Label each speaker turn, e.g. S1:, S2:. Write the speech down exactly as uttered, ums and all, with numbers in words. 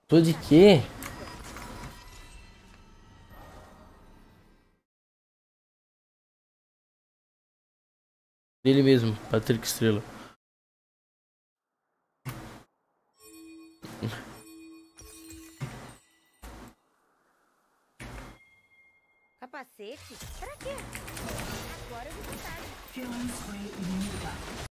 S1: Tô de quê? Dele mesmo, Patrick Estrela.
S2: Capacete? Pra quê? Agora você sabe.
S3: Killing spree immediate.